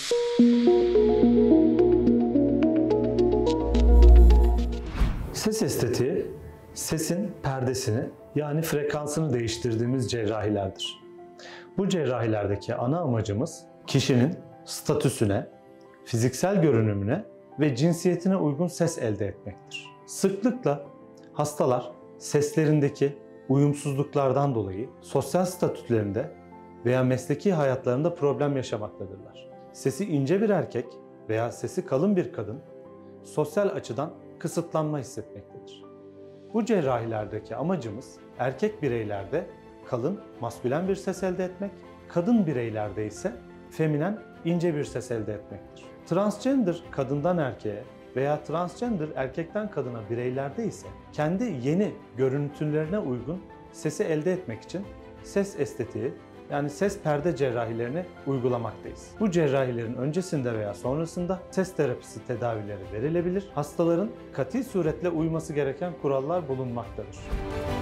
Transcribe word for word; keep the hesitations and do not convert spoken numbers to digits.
Ses estetiği, sesin perdesini yani frekansını değiştirdiğimiz cerrahilerdir. Bu cerrahilerdeki ana amacımız kişinin statüsüne, fiziksel görünümüne ve cinsiyetine uygun ses elde etmektir. Sıklıkla hastalar seslerindeki uyumsuzluklardan dolayı sosyal statülerinde veya mesleki hayatlarında problem yaşamaktadırlar. Sesi ince bir erkek veya sesi kalın bir kadın sosyal açıdan kısıtlanma hissetmektedir. Bu cerrahilerdeki amacımız erkek bireylerde kalın, maskülen bir ses elde etmek, kadın bireylerde ise feminen, ince bir ses elde etmektir. Transgender kadından erkeğe veya transgender erkekten kadına bireylerde ise kendi yeni görüntülerine uygun sesi elde etmek için ses estetiği yani ses perde cerrahilerini uygulamaktayız. Bu cerrahilerin öncesinde veya sonrasında ses terapisi tedavileri verilebilir. Hastaların kati suretle uyması gereken kurallar bulunmaktadır.